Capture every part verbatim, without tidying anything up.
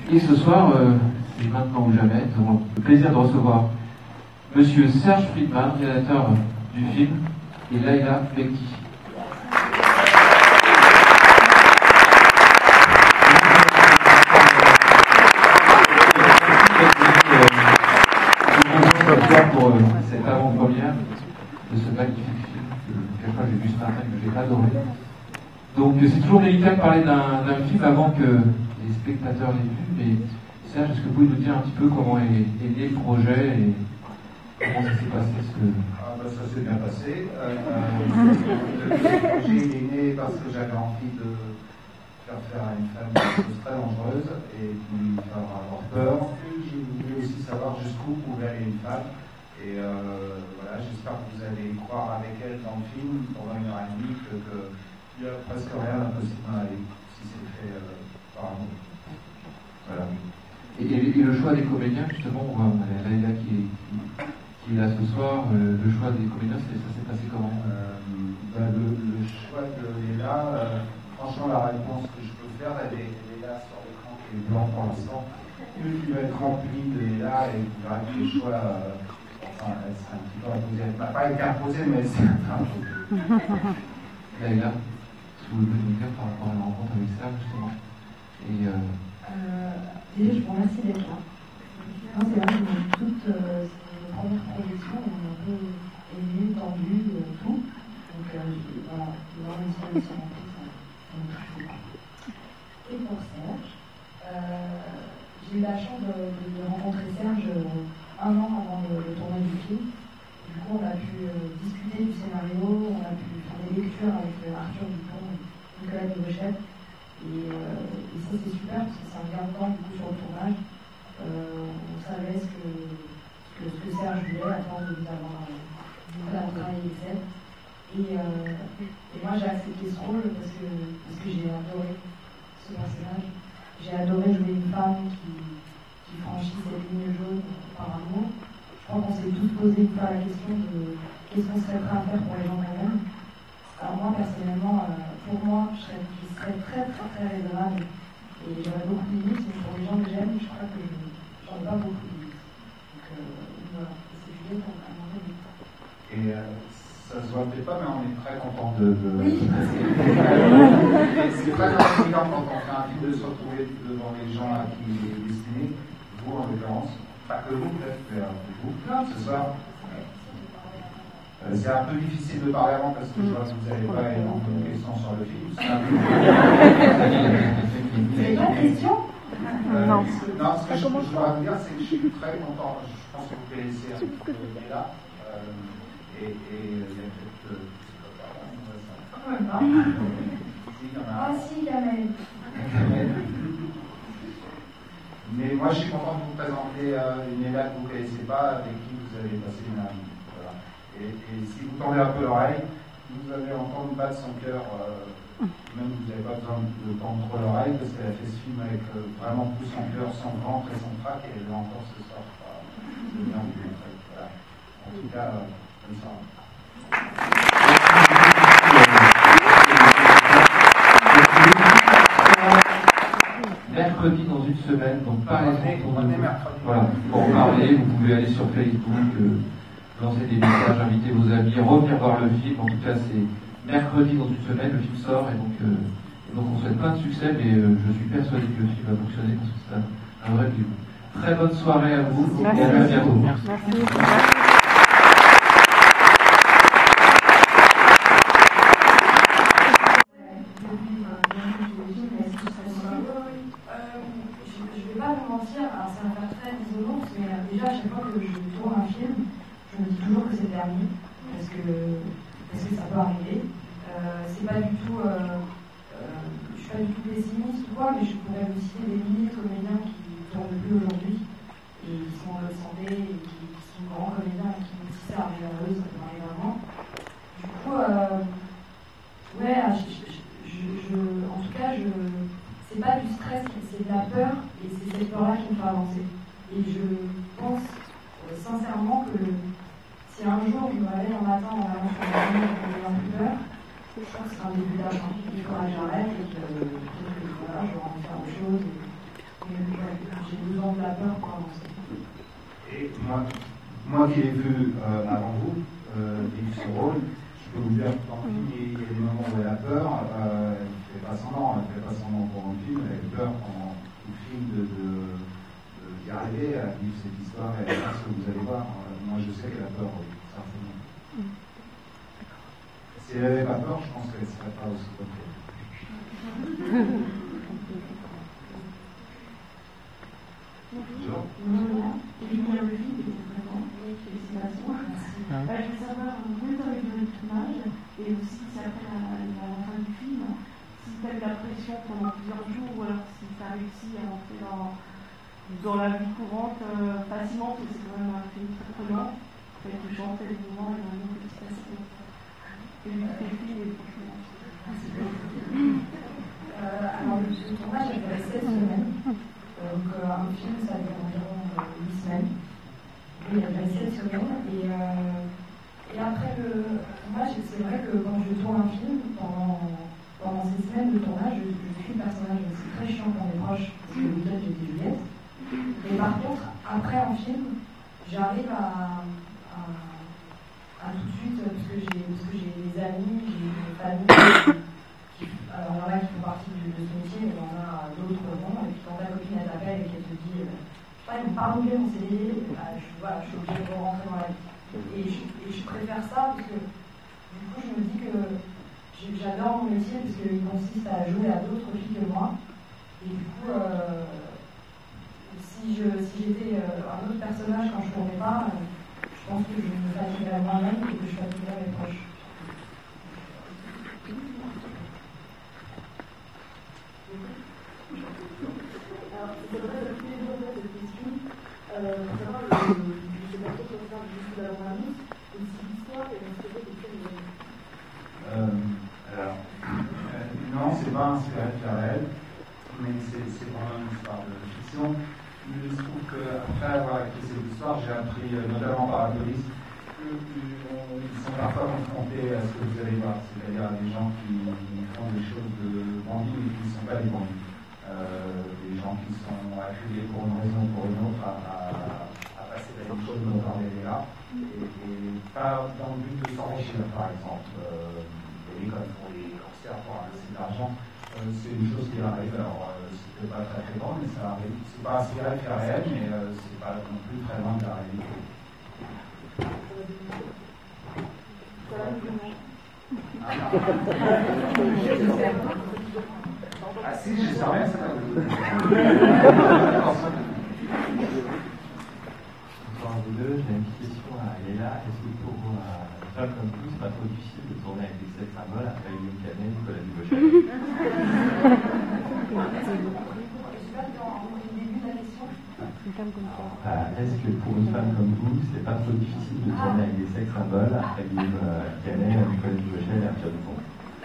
Et ce soir, euh, c'est maintenant ou jamais, nous avons le plaisir de recevoir Monsieur Serge Friedman, réalisateur du film, et Laila Mekki. Pour euh, cette avant-première de ce magnifique film que quelquefois j'ai vu ce matin et que j'ai adoré. Donc c'est toujours délicat de parler d'un film avant que les spectateurs l'aient vu, mais Serge, est-ce que vous pouvez nous dire un petit peu comment est, est né le projet et comment ça s'est passé ce... Ah ben, ça s'est bien passé. Euh, le projet est né parce que j'avais envie de faire faire à une femme des choses très dangereuses et de lui faire avoir peur. Et je voulais aussi savoir jusqu'où pouvait aller une femme. Et euh, voilà, j'espère que vous allez croire avec elle dans le film pendant une heure et demie que, que il n'y a presque rien d'impossible dans la vie si c'est fait euh, par amour. Voilà. Et, et, et le choix des comédiens, justement, on a Laila qui, qui, qui est là ce soir, euh, le choix des comédiens, ça s'est passé comment? euh, ben, le, le choix de Laila, euh, franchement, la réponse que je peux faire, elle est, elle est là sur l'écran qui est blanc pour l'instant. Plus il va être rempli de Laila et vous verrez que les choix. Euh, Enfin, c'est un petit peu imposé. Elle m'a pas été imposée, mais c'est un peu. Laila, ce que vous pouvez nous dire par rapport à la rencontre avec Serge, justement. Et, euh... Euh, déjà, je vous remercie d'être là. Non, c'est vrai que toute euh, ces premières projections, on est un peu ému, tendu, euh, tout. Donc, euh, voilà, voir les yeux se remplir, ça, ça me touche beaucoup. Et pour Serge, euh, j'ai eu la chance de, de, de rencontrer Serge euh, un an avant le, le tournage du film. Du coup, on a pu euh, discuter du scénario, on a pu faire des lectures avec euh, Arthur Dupont et Nicolas Durochette. Et, euh, et ça, c'est super parce que ça revient encore du coup sur le tournage. Euh, on savait ce que, ce que, ce que Serge voulait à force de nous avoir euh, travaillé avec Serge. Et, euh, et moi, j'ai accepté ce rôle parce que, parce que j'ai adoré ce personnage. J'ai adoré jouer une femme qui. qui franchit cette ligne jaune par amour. Je crois qu'on s'est tous posé une fois la question de qu'est-ce qu'on serait prêt à faire pour les gens qu'on aime. Alors moi, personnellement, euh, pour moi, je serais, je serais très très très raisonnable et j'aurais beaucoup de limites, mais pour les gens que j'aime, je crois que j'en ai pas beaucoup de limites. Donc euh, voilà, c'est Juliette à un moment donné. Et euh, ça se voit peut-être pas, mais on est très content de... de... Oui. C'est très intriguant quand on fait un film de se retrouver devant les gens à qui il est destiné. Vous, en l'occurrence, pas que vous, peut-être, mais vous, ce soir. Euh, c'est un peu difficile de parler avant parce que je vois que vous n'avez pas énormément de questions sur le film. C'est un peu... Vous avez pas de questions? euh, Non. Non, ce que je, je dois vous dire, c'est que je suis très content. Je pense que vous connaissez un petit peu là. Euh, et il y a peut-être... Quand même pas. Ah si, Kamel. Mais moi, je suis content de vous présenter euh, une Laila que vous ne connaissez pas, avec qui vous avez passé une année. Voilà. Et, et si vous tendez un peu l'oreille, vous allez entendre battre son cœur. Euh, même vous n'avez pas besoin de tendre trop l'oreille, parce qu'elle a fait ce film avec euh, vraiment tout son cœur, son ventre et son trac, et elle l'a encore ce soir. C'est bien vous montrer. Voilà. En tout cas, euh, comme ça. Mercredi dans une semaine, donc parlez-en pour nous. Voilà, pour parler, vous pouvez aller sur Facebook, euh, lancer des messages, inviter vos amis, revenir voir le film. En tout cas, c'est mercredi dans une semaine, le film sort, et donc, euh, et donc on souhaite plein de succès, mais euh, je suis persuadé que le film va fonctionner parce que c'est un, un vrai film. Très bonne soirée à vous, Merci. Et à bientôt. Merci. Alors ça va faire très désolant, mais euh, déjà à chaque fois que je tourne un film, je me dis toujours que c'est permis, parce que, parce que ça peut arriver. Euh, c'est pas du tout, euh, euh, je suis pas du tout pessimiste ou quoi, mais je pourrais vous citer des milliers de comédiens qui ne tournent plus aujourd'hui, et qui sont en bonne santé, et qui, qui sont grands comédiens, et qui me disent ça arrive à eux, ça peut arriver vraiment. Du coup, euh, ouais, je, je, je, je, en tout cas, je... c'est pas du stress, c'est de la peur, et c'est cette peur-là qui me fait avancer. Et je pense euh, sincèrement que le, si un jour je me réveille en matin en allant sur la ligne en ayant plus peur, je pense que c'est un début d'âge. Il faudra que j'arrête et que, que voilà, je vais en faire autre chose. Et, et, j'ai besoin de la peur pour avancer. Et moi, moi qui l'ai vu euh, avant vous, euh, vivre ce rôle, je peux vous dire que dans le film, il y a des moments où elle a peur, euh, elle ne fait pas semblant, elle ne fait pas semblant pendant le film, elle a eu peur pendant tout le film de, de, de, d'y arriver, à vivre cette histoire et à voir ce que vous allez voir. Euh, moi je sais qu'elle a peur, oui, certainement. Si elle n'avait pas peur, je pense qu'elle ne serait pas aussi bonne. Bonjour. Voilà. Et puis pour le film, il était vraiment félicitations. Euh, je veux savoir où vous avez donné le tournage et aussi si après la, la, la fin du film, si tu as eu la pression pendant plusieurs jours ou alors si tu as réussi à rentrer dans, dans la vie courante euh, facilement, parce que c'est quand même un film très prenant. Très touchant, très émouvant et vraiment félicitations. Et le film est franchement. Euh, alors le tournage a duré sept semaines. Donc euh, un film, ça dure environ huit euh, semaines. Oui, il a duré sept semaines. Et, euh, et après le tournage, c'est vrai que quand je tourne un film, pendant, pendant ces semaines de tournage, je, je suis le personnage. C'est très chiant pour mes proches, parce que le week-end j'étais Juliette. Et par contre, après un film, j'arrive à, à, à tout de suite, parce que j'ai, parce que j'ai des amis, j'ai des familles. Alors, il y en a qui font partie de, de ce métier, mais il y en a d'autres non. Et puis, quand ta copine elle t'appelle et qu'elle te dit, euh, je sais pas, ils m'ont pas renouvelé mon C D D, bah, je, voilà, je suis obligée de rentrer dans la vie. Et je, et je préfère ça parce que, du coup, je me dis que j'adore mon métier parce qu'il consiste à jouer à d'autres filles que moi. Et du coup, euh, si, je, si j'étais euh, un autre personnage quand je ne tournais pas, euh, je pense que je me fatiguerais moi-même et que je fatiguerais mes proches. Alors, c'est vrai que tous les deux ont cette question, euh, pour savoir le c'est pas trop sur le discours de la bande-annonce, et si l'histoire est inspirée de quelle euh, Alors, euh, non, c'est pas inspiré de faits réels, mais c'est, c'est vraiment une histoire de fiction. Mais il se trouve qu'après avoir écrit cette histoire, j'ai appris, euh, notamment par la police, qu'ils sont parfois confrontés à ce que vous allez voir, c'est-à-dire à des gens qui font des choses de bandits mais qui ne sont pas des bandits. Euh, des gens qui sont accusés pour une raison ou pour une autre à, à, à passer la même chose dont on parlait là, et, et pas dans le but de s'enrichir, par exemple. Euh, et comme pour les cancers pour investir de l'argent, euh, c'est une chose qui arrive. Alors, euh, c'était pas très fréquent, mais ça arrive. C'est pas inspiré de faire réel, mais euh, c'est pas non plus très loin de la réalité. Ah si, je sais rien, ça. Bonsoir à vous deux, j'ai une petite question à Léla. Est-ce que pour euh, une femme comme vous, c'est pas trop difficile de tourner avec des sex symboles après Guillaume Canet, Nicolas Dubochet? euh, Est-ce que pour une femme comme vous, c'est pas trop difficile de tourner avec des sex symboles après Guillaume euh, Canet, Nicolas Dubochet et Arthur Dupont?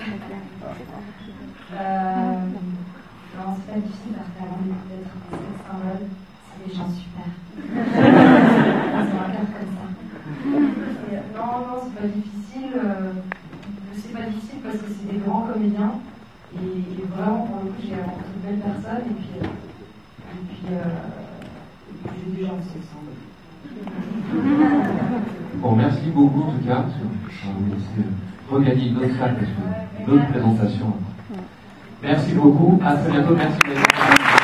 Euh, non, c'est pas difficile parce qu'avant d'être un sex symbole, c'est des gens super. C'est un cadre comme ça. Et, non, non, c'est pas difficile. Euh, c'est pas difficile parce que c'est des grands comédiens. Et, et vraiment, pour le coup, j'ai rencontré de belles personnes. Et puis, euh, et puis, euh, et puis j'ai des gens de sex symbole. Bon, merci beaucoup en tout cas. Je vais vous laisser regagner une autre salle, parce que une autre présentation. Merci beaucoup. À très bientôt. Merci d'être là.